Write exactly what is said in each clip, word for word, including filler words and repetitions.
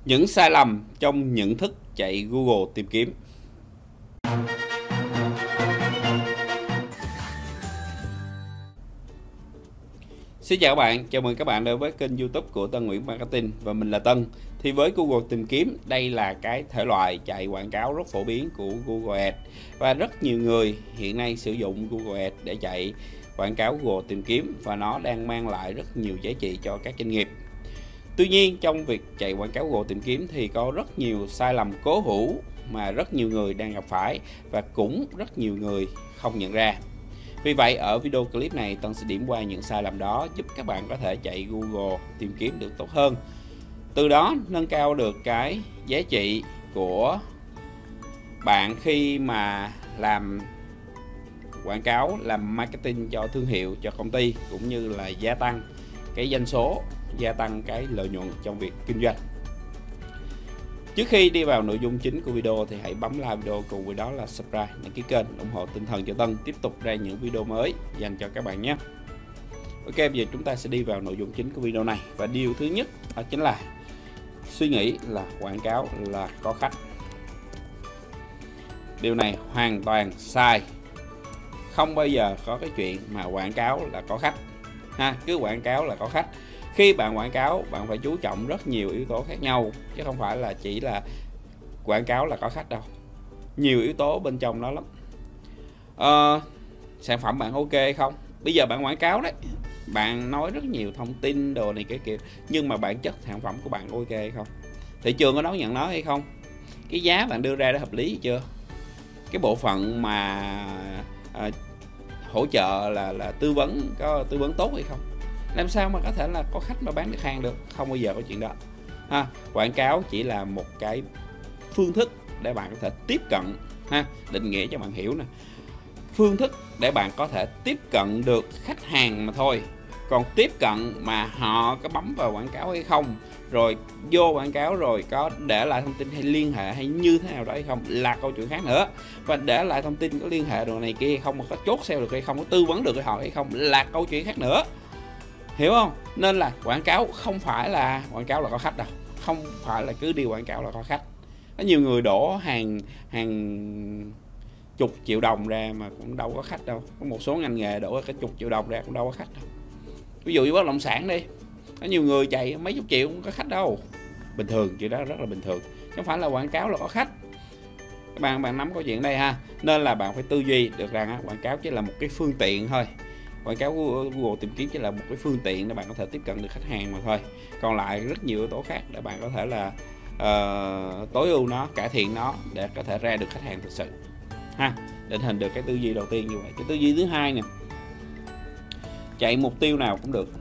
Những sai lầm trong nhận thức chạy Google tìm kiếm. Xin chào các bạn, chào mừng các bạn đến với kênh YouTube của Tân Nguyễn Marketing và mình là Tân. Thì với Google tìm kiếm, đây là cái thể loại chạy quảng cáo rất phổ biến của Google Ads và rất nhiều người hiện nay sử dụng Google Ads để chạy quảng cáo Google tìm kiếm và nó đang mang lại rất nhiều giá trị cho các doanh nghiệp. Tuy nhiên, trong việc chạy quảng cáo Google tìm kiếm thì có rất nhiều sai lầm cố hữu mà rất nhiều người đang gặp phải và cũng rất nhiều người không nhận ra. Vì vậy, ở video clip này Tân sẽ điểm qua những sai lầm đó giúp các bạn có thể chạy Google tìm kiếm được tốt hơn. Từ đó nâng cao được cái giá trị của bạn khi mà làm quảng cáo, làm marketing cho thương hiệu, cho công ty, cũng như là gia tăng cái doanh số, gia tăng cái lợi nhuận trong việc kinh doanh. Trước khi đi vào nội dung chính của video thì hãy bấm like video, cùng với đó là subscribe, đăng ký kênh, ủng hộ tinh thần cho Tân tiếp tục ra những video mới dành cho các bạn nhé. Ok, bây giờ chúng ta sẽ đi vào nội dung chính của video này. Và điều thứ nhất đó chính là suy nghĩ là quảng cáo là có khách. Điều này hoàn toàn sai. Không bao giờ có cái chuyện mà quảng cáo là có khách ha, cứ quảng cáo là có khách. Khi bạn quảng cáo, bạn phải chú trọng rất nhiều yếu tố khác nhau, chứ không phải là chỉ là quảng cáo là có khách đâu. Nhiều yếu tố bên trong đó lắm. à, Sản phẩm bạn ok hay không? Bây giờ bạn quảng cáo đấy, bạn nói rất nhiều thông tin đồ này cái kiểu, nhưng mà bản chất sản phẩm của bạn ok hay không? Thị trường có đón nhận nó hay không? Cái giá bạn đưa ra đã hợp lý chưa? Cái bộ phận mà à, hỗ trợ là là tư vấn có tư vấn tốt hay không? Làm sao mà có thể là có khách mà bán được hàng được? Không bao giờ có chuyện đó ha. Quảng cáo chỉ là một cái phương thức để bạn có thể tiếp cận ha, định nghĩa cho bạn hiểu nè, phương thức để bạn có thể tiếp cận được khách hàng mà thôi. Còn tiếp cận mà họ có bấm vào quảng cáo hay không, rồi vô quảng cáo rồi có để lại thông tin hay liên hệ hay như thế nào đó hay không là câu chuyện khác nữa. Và để lại thông tin có liên hệ đồ này kia hay không, mà có chốt sale được hay không, có tư vấn được với họ hay không là câu chuyện khác nữa. Hiểu không? Nên là quảng cáo không phải là quảng cáo là có khách đâu. Không phải là cứ đi quảng cáo là có khách. Có nhiều người đổ hàng hàng chục triệu đồng ra mà cũng đâu có khách đâu. Có một số ngành nghề đổ cái chục triệu đồng ra cũng đâu có khách đâu. Ví dụ như bất động sản đi, có nhiều người chạy mấy chục triệu cũng có khách đâu. Bình thường, chuyện đó rất là bình thường. Chứ không phải là quảng cáo là có khách. Các bạn bạn nắm câu chuyện đây ha. Nên là bạn phải tư duy được rằng á, quảng cáo chỉ là một cái phương tiện thôi. Quảng cáo Google tìm kiếm chỉ là một cái phương tiện để bạn có thể tiếp cận được khách hàng mà thôi. Còn lại rất nhiều yếu tố khác để bạn có thể là uh, tối ưu nó, cải thiện nó để có thể ra được khách hàng thực sự ha. Định hình được cái tư duy đầu tiên như vậy. Cái tư duy thứ hai nè, chạy mục tiêu nào cũng được.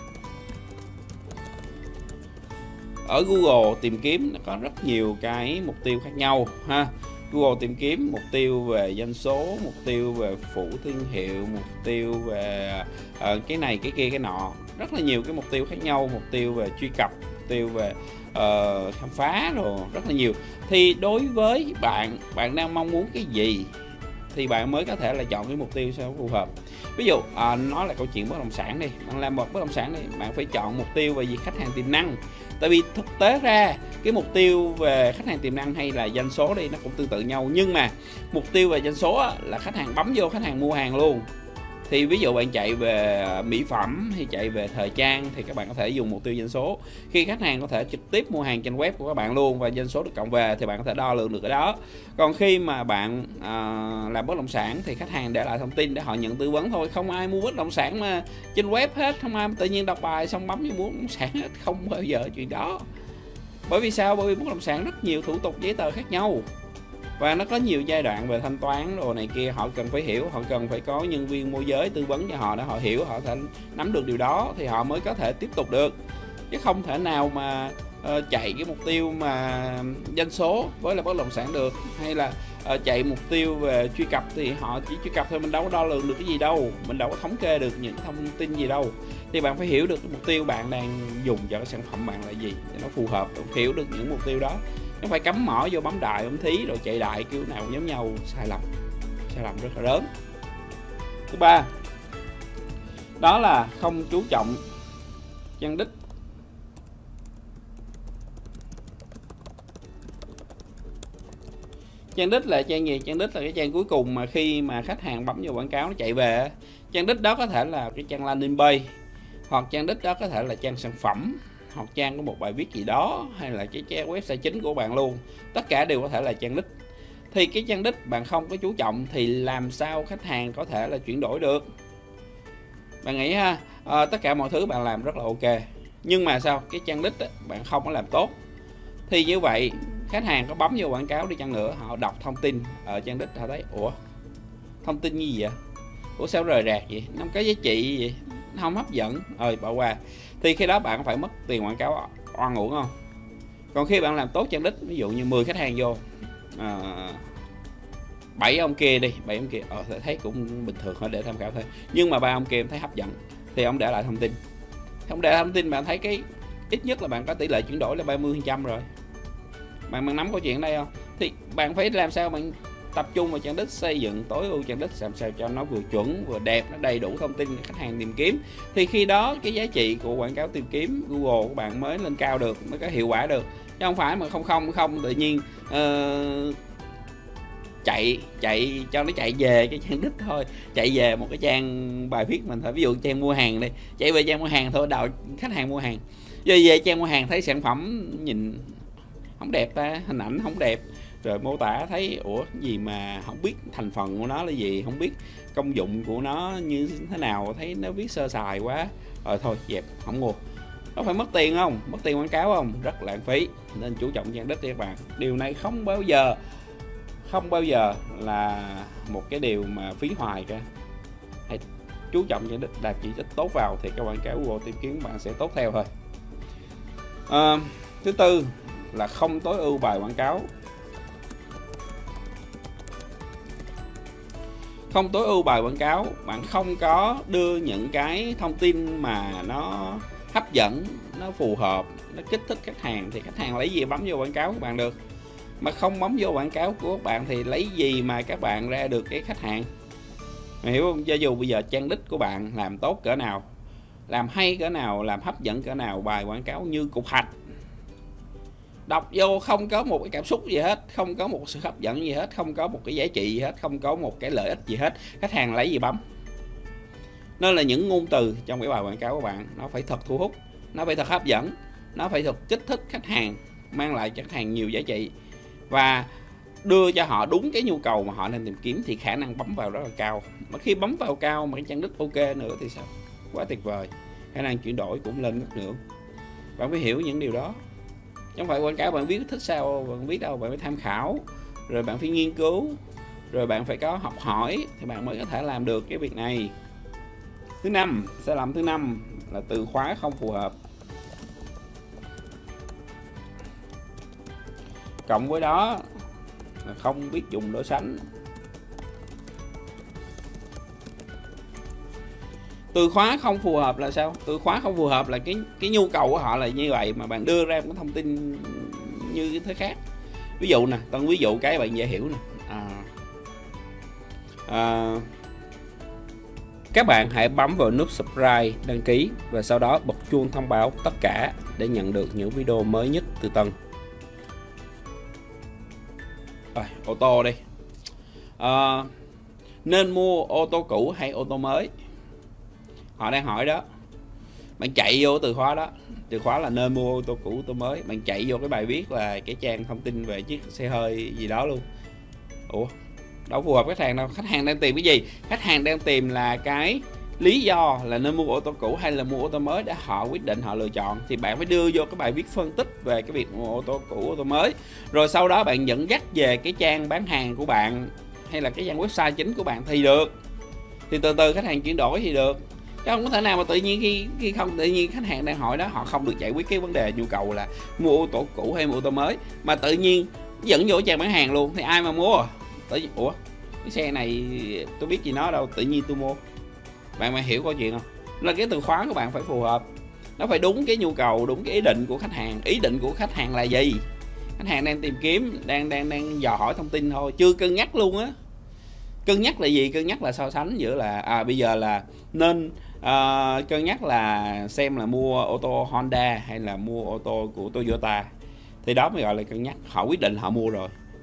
Ở Google tìm kiếm nó có rất nhiều cái mục tiêu khác nhau ha. Google tìm kiếm mục tiêu về doanh số, mục tiêu về phủ thương hiệu, mục tiêu về uh, cái này cái kia cái nọ, rất là nhiều cái mục tiêu khác nhau, mục tiêu về truy cập, mục tiêu về uh, khám phá rồi rất là nhiều. Thì đối với bạn, bạn đang mong muốn cái gì thì bạn mới có thể là chọn cái mục tiêu sao phù hợp. Ví dụ à, nói là câu chuyện bất động sản đi, bạn làm một bất động sản đi, bạn phải chọn mục tiêu về gì? Khách hàng tiềm năng. Tại vì thực tế ra cái mục tiêu về khách hàng tiềm năng hay là doanh số đi nó cũng tương tự nhau, nhưng mà mục tiêu về doanh số là khách hàng bấm vô, khách hàng mua hàng luôn. Thì ví dụ bạn chạy về mỹ phẩm hay chạy về thời trang thì các bạn có thể dùng mục tiêu doanh số. Khi khách hàng có thể trực tiếp mua hàng trên web của các bạn luôn và doanh số được cộng về thì bạn có thể đo lường được cái đó. Còn khi mà bạn à, làm bất động sản thì khách hàng để lại thông tin để họ nhận tư vấn thôi. Không ai mua bất động sản mà trên web hết, không ai tự nhiên đọc bài xong bấm vô mua bất động sản hết, không bao giờ chuyện đó. Bởi vì sao? Bởi vì bất động sản rất nhiều thủ tục giấy tờ khác nhau. Và nó có nhiều giai đoạn về thanh toán đồ này kia, họ cần phải hiểu, họ cần phải có nhân viên môi giới tư vấn cho họ để họ hiểu, họ thể nắm được điều đó thì họ mới có thể tiếp tục được. Chứ không thể nào mà uh, chạy cái mục tiêu mà doanh số với là bất động sản được, hay là uh, chạy mục tiêu về truy cập thì họ chỉ truy cập thôi, mình đâu có đo lường được cái gì đâu, mình đâu có thống kê được những thông tin gì đâu. Thì bạn phải hiểu được cái mục tiêu bạn đang dùng cho cái sản phẩm bạn là gì để nó phù hợp, hiểu được những mục tiêu đó. Nó phải cắm mỏ vô bấm đại bấm thí rồi chạy đại kiểu nào giống nhau, sai lầm, sai lầm rất là lớn. Thứ ba, đó là không chú trọng chân đích. Trang đích là trang gì? Trang đích là cái trang cuối cùng mà khi mà khách hàng bấm vào quảng cáo nó chạy về. Trang đích đó có thể là cái trang landing page, hoặc trang đích đó có thể là trang sản phẩm, hoặc trang có một bài viết gì đó, hay là cái trang website chính của bạn luôn. Tất cả đều có thể là trang đích. Thì cái trang đích bạn không có chú trọng thì làm sao khách hàng có thể là chuyển đổi được? Bạn nghĩ ha, à, tất cả mọi thứ bạn làm rất là ok, nhưng mà sao cái trang đích bạn không có làm tốt, thì như vậy khách hàng có bấm vô quảng cáo đi chăng nữa, họ đọc thông tin ở trang đích họ thấy ủa thông tin như gì vậy, ủa sao rời rạc vậy, nó không có giá trị gì, nó không hấp dẫn, ơi bỏ qua. Thì khi đó bạn phải mất tiền quảng cáo oan uổng không? Còn khi bạn làm tốt trang đích, ví dụ như mười khách hàng vô, à, bảy ông kia đi, bảy ông kia ờ, thấy cũng bình thường, họ để tham khảo thôi, nhưng mà ba ông kia thấy hấp dẫn thì ông để lại thông tin. Không để lại thông tin bạn thấy cái ít nhất là bạn có tỷ lệ chuyển đổi là ba mươi phần trăm rồi. Bạn bạn nắm câu chuyện đây không? Thì bạn phải làm sao bạn tập trung vào trang đích, xây dựng tối ưu trang đích làm sao cho nó vừa chuẩn vừa đẹp, nó đầy đủ thông tin để khách hàng tìm kiếm. Thì khi đó cái giá trị của quảng cáo tìm kiếm Google của bạn mới lên cao được, mới có hiệu quả được, chứ không phải mà không không không tự nhiên uh, chạy chạy cho nó chạy về cái trang đích thôi, chạy về một cái trang bài viết mình thôi, ví dụ trang mua hàng đi, chạy về trang mua hàng thôi, đào khách hàng mua hàng, rồi về trang mua hàng thấy sản phẩm nhìn không đẹp ta, hình ảnh không đẹp, rồi mô tả thấy ủa gì mà không biết thành phần của nó là gì, không biết công dụng của nó như thế nào, thấy nó viết sơ sài quá, rồi thôi dẹp không mua. Nó phải mất tiền không? Mất tiền quảng cáo không? Rất lãng phí. Nên chú trọng trang đích đi các bạn. Điều này không bao giờ không bao giờ là một cái điều mà phí hoài cả. Hãy chú trọng trang đích, đạt chỉ trích tốt vào thì các quảng cáo Google tìm kiếm bạn sẽ tốt theo thôi. À, thứ tư là không tối ưu bài quảng cáo. Không tối ưu bài quảng cáo, bạn không có đưa những cái thông tin mà nó hấp dẫn, nó phù hợp, nó kích thích khách hàng, thì khách hàng lấy gì bấm vô quảng cáo của bạn được? Mà không bấm vô quảng cáo của bạn thì lấy gì mà các bạn ra được cái khách hàng? Mày hiểu không? Cho dù bây giờ trang đích của bạn làm tốt cỡ nào, làm hay cỡ nào, làm hấp dẫn cỡ nào, bài quảng cáo như cục hạch, đọc vô không có một cái cảm xúc gì hết, không có một sự hấp dẫn gì hết, không có một cái giá trị gì hết, không có một cái lợi ích gì hết, khách hàng lấy gì bấm? Nên là những ngôn từ trong cái bài quảng cáo của bạn nó phải thật thu hút, nó phải thật hấp dẫn, nó phải thật kích thích khách hàng, mang lại cho khách hàng nhiều giá trị và đưa cho họ đúng cái nhu cầu mà họ đang tìm kiếm, thì khả năng bấm vào rất là cao. Mà khi bấm vào cao mà cái trang đích ok nữa thì sao? Quá tuyệt vời, khả năng chuyển đổi cũng lên rất nữa. Bạn phải hiểu những điều đó. Không phải quảng cáo bạn viết thích sao bạn viết đâu, bạn phải tham khảo, rồi bạn phải nghiên cứu, rồi bạn phải có học hỏi thì bạn mới có thể làm được cái việc này. Thứ năm, sai lầm thứ năm là từ khóa không phù hợp. Cộng với đó là không biết dùng đối sánh. Từ khóa không phù hợp là sao? Từ khóa không phù hợp là cái cái nhu cầu của họ là như vậy mà bạn đưa ra một thông tin như thế khác. Ví dụ nè, tôi ví dụ cái bạn dễ hiểu nè. À, à, các bạn hãy bấm vào nút subscribe, đăng ký và sau đó bật chuông thông báo tất cả để nhận được những video mới nhất từ Tân. Rồi, ô tô đi. À, nên mua ô tô cũ hay ô tô mới? Họ đang hỏi đó. Bạn chạy vô từ khóa đó, từ khóa là nên mua ô tô cũ ô tô mới, bạn chạy vô cái bài viết là cái trang thông tin về chiếc xe hơi gì đó luôn. Ủa, đâu phù hợp khách hàng đâu. Khách hàng đang tìm cái gì? Khách hàng đang tìm là cái lý do là nên mua ô tô cũ hay là mua ô tô mới để họ quyết định, họ lựa chọn. Thì bạn phải đưa vô cái bài viết phân tích về cái việc mua ô tô cũ ô tô mới, rồi sau đó bạn dẫn dắt về cái trang bán hàng của bạn hay là cái trang website chính của bạn thì được. Thì từ từ khách hàng chuyển đổi thì được. Chứ không có thể nào mà tự nhiên khi khi không tự nhiên khách hàng đang hỏi đó, họ không được giải quyết cái vấn đề nhu cầu là mua ô tô cũ hay mua ô tô mới, mà tự nhiên dẫn vô trang bán hàng luôn thì ai mà mua? Tự nhiên, ủa cái xe này tôi biết gì nó đâu, tự nhiên tôi mua. Bạn mà hiểu câu chuyện không? Là cái từ khóa của bạn phải phù hợp, nó phải đúng cái nhu cầu, đúng cái ý định của khách hàng. Ý định của khách hàng là gì? Khách hàng đang tìm kiếm, đang đang đang dò hỏi thông tin thôi, chưa cân nhắc luôn á. Cân nhắc là gì? Cân nhắc là so sánh giữa là à bây giờ là nên à, cân nhắc là xem là mua ô tô Honda hay là mua ô tô của Toyota, thì đó mới gọi là cân nhắc. Họ quyết định họ mua rồi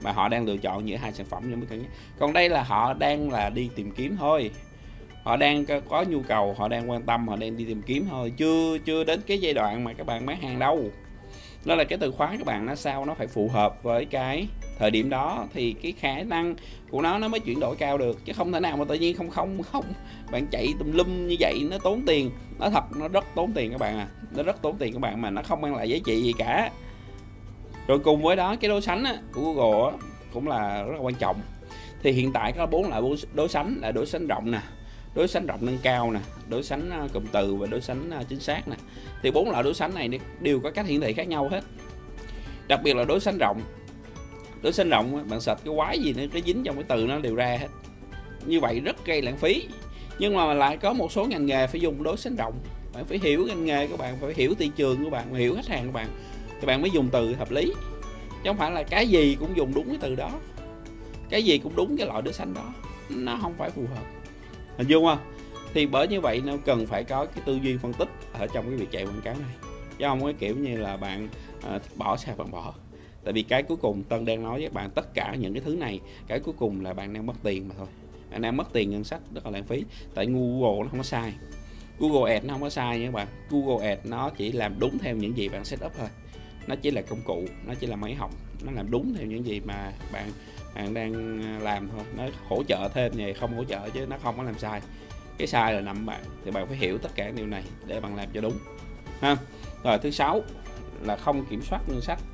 mà họ đang lựa chọn giữa hai sản phẩm để mới cân nhắc. Còn đây là họ đang là đi tìm kiếm thôi, họ đang có nhu cầu, họ đang quan tâm, họ đang đi tìm kiếm thôi, chưa chưa đến cái giai đoạn mà các bạn bán hàng đâu. Đó là cái từ khóa các bạn nó sao nó phải phù hợp với cái thời điểm đó thì cái khả năng của nó nó mới chuyển đổi cao được, chứ không thể nào mà tự nhiên không không không bạn chạy tùm lum như vậy, nó tốn tiền, nó thật nó rất tốn tiền các bạn à, nó rất tốn tiền các bạn mà nó không mang lại giá trị gì cả. Rồi cùng với đó cái đối sánh á, của Google á, cũng là rất là quan trọng. Thì hiện tại có bốn loại đối sánh là đối sánh rộng nè, đối sánh rộng nâng cao nè, đối sánh cụm từ và đối sánh chính xác nè. Thì bốn loại đối sánh này đều có cách hiển thị khác nhau hết. Đặc biệt là đối sánh rộng, đối sánh rộng bạn search cái quái gì nữa cái dính trong cái từ nó đều ra hết, như vậy rất gây lãng phí. Nhưng mà lại có một số ngành nghề phải dùng đối sánh rộng, bạn phải hiểu ngành nghề của bạn, phải hiểu thị trường của bạn, phải hiểu khách hàng của bạn thì bạn mới dùng từ hợp lý, chứ không phải là cái gì cũng dùng đúng cái từ đó, cái gì cũng đúng cái loại đối sánh đó, nó không phải phù hợp, hình dung không? Thì bởi như vậy nó cần phải có cái tư duy phân tích ở trong cái việc chạy quảng cáo này, chứ không có kiểu như là bạn à, bỏ sao bạn bỏ. Tại vì cái cuối cùng Tân đang nói với các bạn, tất cả những cái thứ này cái cuối cùng là bạn đang mất tiền mà thôi, bạn đang mất tiền ngân sách rất là lãng phí. Tại Google nó không có sai, Google Ads nó không có sai nha các bạn, Google Ads nó chỉ làm đúng theo những gì bạn set up thôi, nó chỉ là công cụ, nó chỉ là máy học, nó làm đúng theo những gì mà bạn bạn đang làm thôi, nó hỗ trợ thêm vậy không hỗ trợ chứ nó không có làm sai. Cái sai là nằm bạn, thì bạn phải hiểu tất cả điều này để bạn làm cho đúng ha. Rồi thứ sáu là không kiểm soát ngân sách.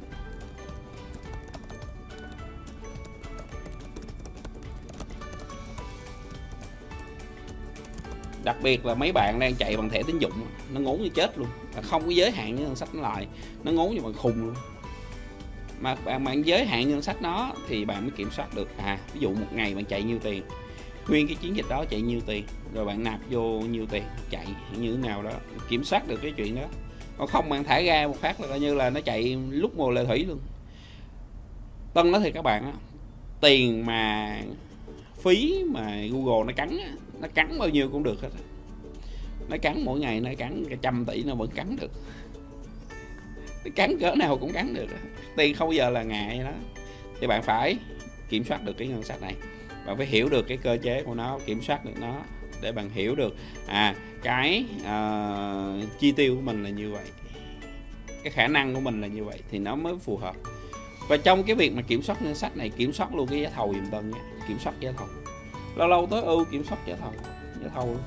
Đặc biệt là mấy bạn đang chạy bằng thẻ tín dụng, nó ngốn như chết luôn, không có giới hạn ngân sách nó lại, nó ngốn như bằng khùng luôn. Mà bạn, bạn giới hạn ngân sách nó thì bạn mới kiểm soát được. À ví dụ một ngày bạn chạy nhiêu tiền, nguyên cái chiến dịch đó chạy nhiêu tiền, rồi bạn nạp vô nhiêu tiền, chạy như thế nào đó, kiểm soát được cái chuyện đó. Còn không bạn thả ra một phát là coi như là nó chạy lúc mùa lệ thủy luôn. Tân nói thì các bạn á, tiền mà phí mà Google nó cắn, nó cắn bao nhiêu cũng được hết, nó cắn mỗi ngày nó cắn cả trăm tỷ nó vẫn cắn được, nó cắn cỡ nào cũng cắn được, tiền không bao giờ là ngại đó. Thì bạn phải kiểm soát được cái ngân sách này, bạn phải hiểu được cái cơ chế của nó, kiểm soát được nó để bạn hiểu được à cái uh, chi tiêu của mình là như vậy, cái khả năng của mình là như vậy thì nó mới phù hợp. Và trong cái việc mà kiểm soát ngân sách này, kiểm soát luôn cái giá thầu giùm Tân nha, kiểm soát giá thầu, lâu lâu tối ưu kiểm soát giá thầu, giá thầu luôn.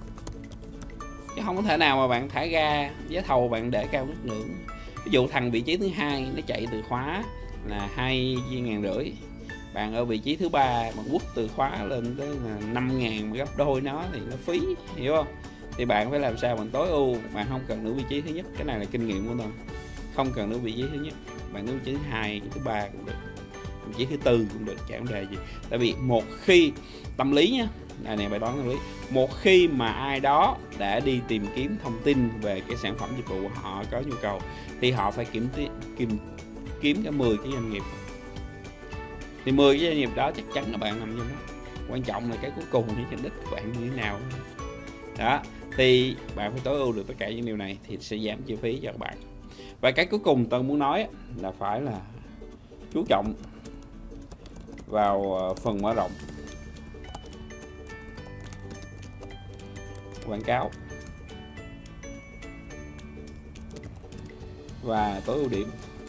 Chứ không có thể nào mà bạn thả ra giá thầu bạn để cao ngất ngưỡng. Ví dụ thằng vị trí thứ hai nó chạy từ khóa là hai ngàn rưỡi, bạn ở vị trí thứ ba mà quất từ khóa lên tới là năm ngàn mà gấp đôi nó thì nó phí, hiểu không? Thì bạn phải làm sao bạn tối ưu, bạn không cần nửa vị trí thứ nhất, cái này là kinh nghiệm của tôi, không cần nửa vị trí thứ nhất, bạn nửa vị trí thứ hai, thứ ba cũng được, vị trí thứ tư cũng được, chẳng vấn đề gì. Tại vì một khi tâm lý nhá, này này bài toán tâm lý, một khi mà ai đó đã đi tìm kiếm thông tin về cái sản phẩm dịch vụ họ có nhu cầu thì họ phải kiểm kiếm kiếm cả mười cái doanh nghiệp, thì mười cái doanh nghiệp đó chắc chắn là bạn nằm trong đó. Quan trọng là cái cuối cùng thì cái đích của bạn như thế nào đó, thì bạn phải tối ưu được tất cả những điều này thì sẽ giảm chi phí cho các bạn. Và cái cuối cùng tôi muốn nói là phải là chú trọng vào phần mở rộng quảng cáo và tối ưu điểm.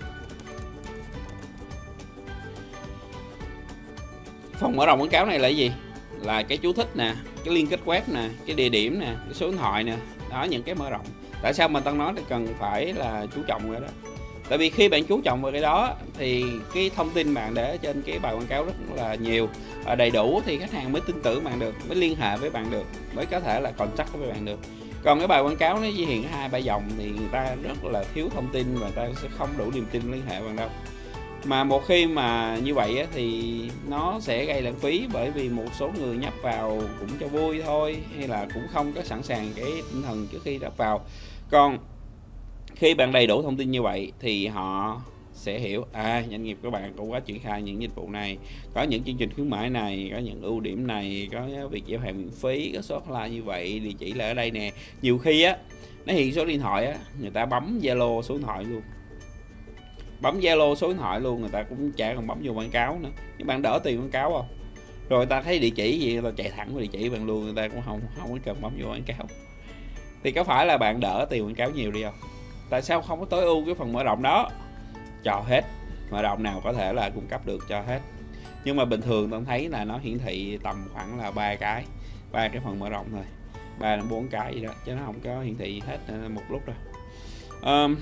Phần mở rộng quảng cáo này là cái gì? Là cái chú thích nè, cái liên kết web nè, cái địa điểm nè, cái số điện thoại nè, đó những cái mở rộng. Tại sao mà Tân nói thì cần phải là chú trọng cái đó? Tại vì khi bạn chú trọng vào cái đó thì cái thông tin bạn để trên cái bài quảng cáo rất là nhiều, đầy đủ thì khách hàng mới tin tưởng bạn được, mới liên hệ với bạn được, mới có thể là contact với bạn được. Còn cái bài quảng cáo nó chỉ hiện hai ba dòng thì người ta rất là thiếu thông tin và người ta sẽ không đủ niềm tin liên hệ bạn đâu. Mà một khi mà như vậy á, thì nó sẽ gây lãng phí, bởi vì một số người nhấp vào cũng cho vui thôi, hay là cũng không có sẵn sàng cái tinh thần trước khi nhấp vào. Còn khi bạn đầy đủ thông tin như vậy thì họ sẽ hiểu à doanh nghiệp của bạn cũng có triển khai những dịch vụ này, có những chương trình khuyến mãi này, có những ưu điểm này, có việc giao hàng miễn phí, có số hotline như vậy, địa chỉ là ở đây nè. Nhiều khi á nó hiện số điện thoại á, người ta bấm Zalo số điện thoại luôn, bấm Zalo số điện thoại luôn, người ta cũng chả còn bấm vô quảng cáo nữa. Nhưng bạn đỡ tiền quảng cáo không? Rồi ta thấy địa chỉ gì người ta chạy thẳng vào địa chỉ bạn luôn, người ta cũng không không có cần bấm vô quảng cáo. Thì có phải là bạn đỡ tiền quảng cáo nhiều đi không? Tại sao không có tối ưu cái phần mở rộng đó? Cho hết, mở rộng nào có thể là cung cấp được cho hết. Nhưng mà bình thường tôi thấy là nó hiển thị tầm khoảng là ba cái, ba cái phần mở rộng thôi, ba đến bốn cái gì đó, chứ nó không có hiển thị hết một lúc đâu. Um,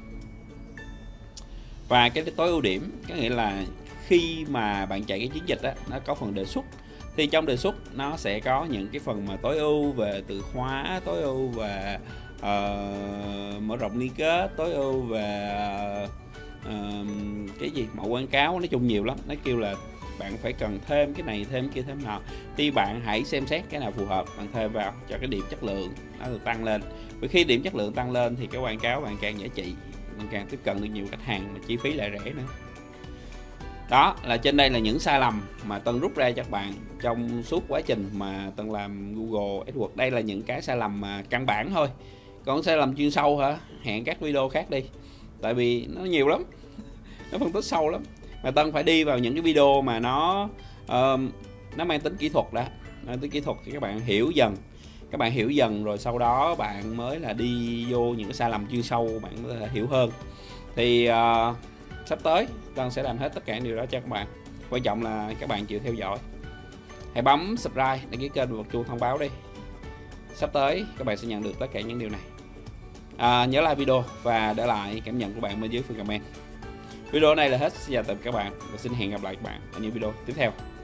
và cái tối ưu điểm có nghĩa là khi mà bạn chạy cái chiến dịch đó, nó có phần đề xuất, thì trong đề xuất nó sẽ có những cái phần mà tối ưu về từ khóa, tối ưu về uh, mở rộng liên kết, tối ưu về uh, cái gì mẫu quảng cáo, nói chung nhiều lắm. Nó kêu là bạn phải cần thêm cái này, thêm cái kia, thêm nào, thì bạn hãy xem xét cái nào phù hợp bạn thêm vào cho cái điểm chất lượng nó được tăng lên. Vì khi điểm chất lượng tăng lên thì cái quảng cáo bạn càng giá trị, bạn càng tiếp cận được nhiều khách hàng, mà chi phí lại rẻ nữa. Đó là trên đây là những sai lầm mà Tân rút ra cho các bạn trong suốt quá trình mà Tân làm Google AdWords. Đây là những cái sai lầm mà căn bản thôi, còn sai lầm chuyên sâu hả, hẹn các video khác đi, tại vì nó nhiều lắm, nó phân tích sâu lắm, mà Tân phải đi vào những cái video mà nó uh, nó mang tính kỹ thuật đó, mang tính kỹ thuật thì các bạn hiểu dần, các bạn hiểu dần rồi sau đó bạn mới là đi vô những cái sai lầm chuyên sâu, bạn có thể hiểu hơn. Thì uh, sắp tới Tân sẽ làm hết tất cả những điều đó cho các bạn. Quan trọng là các bạn chịu theo dõi, hãy bấm subscribe, đăng ký kênh và bật chuông thông báo đi. Sắp tới các bạn sẽ nhận được tất cả những điều này. À, nhớ like video và để lại cảm nhận của bạn bên dưới phần comment. Video này là hết, xin chào tạm biệt các bạn và xin hẹn gặp lại các bạn ở những video tiếp theo.